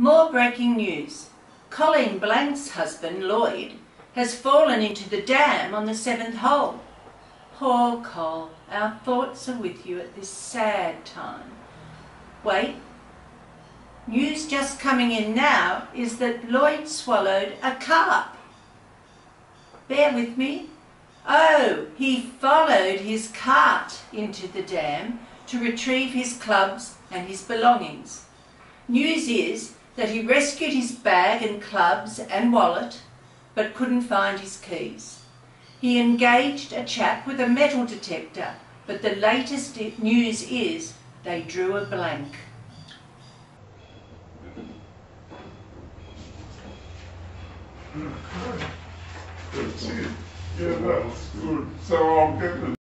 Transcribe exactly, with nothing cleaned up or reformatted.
More breaking news. Colleen Blank's husband, Lloyd, has fallen into the dam on the seventh hole. Poor Col, our thoughts are with you at this sad time. Wait. News just coming in now is that Lloyd swallowed a carp. Bear with me. Oh, he followed his cart into the dam to retrieve his clubs and his belongings. News is that he rescued his bag and clubs and wallet, but couldn't find his keys. He engaged a chap with a metal detector, but the latest news is they drew a blank. That's it. Yeah, that's good. So I'll get it.